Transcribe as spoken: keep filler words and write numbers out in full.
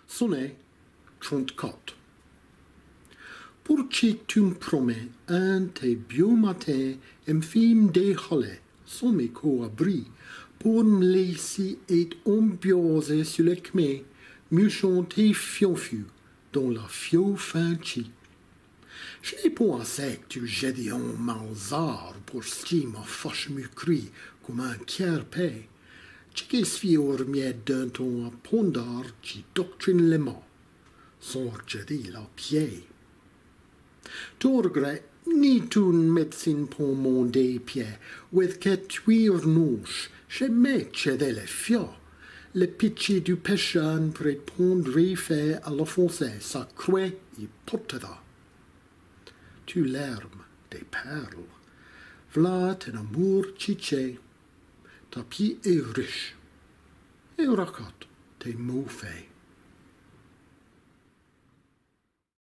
Sonnet trente-quatre. Pour qui tu me promets un tes beaux matins, un film déjolé, sans mes co-abris, pour me laisser être ambiosé sur le chemin, mieux chanter fionfu dans la fio fin chi. Je n'ai pas assez que tu jettes en malzard pour ce ma fâche me crie comme un kier paix. Tu qu'est-ce fior mieux d'un ton à pondar qui doctrine les mains, sans jeter la pied. Tu regrettes ni tu médecine pour mon des pieds, with que tu noche, je mets jeter les fios. Le pitié du pécheur près pondre fait à l'offenser, sa croix y portera. Tu l'herbe des perles, v'là ton amour chiché, ta pied est riche, et raconte tes mots faits.